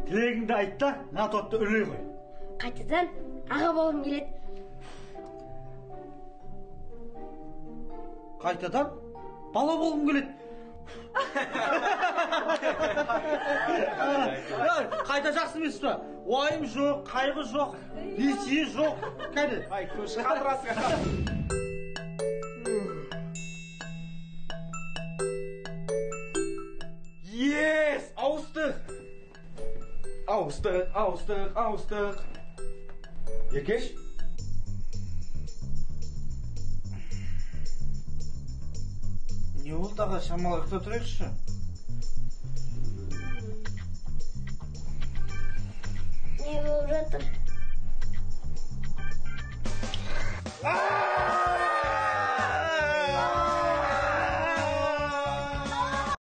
Тілегіңді айт та, натотты үрлей қой. Қайтадан аға болғым келеді. Қайтадан бала болғым келеді. Қайта жақсы емес па? Уайым жоқ, қайғы жоқ, несие жоқ. Кәді. Ай, көш қадырасың. Yes, ауыстық. Ауыстық. Еркеш? Не болды аға, шамалы ұйықта тұрайықшы. Не болып жатыр?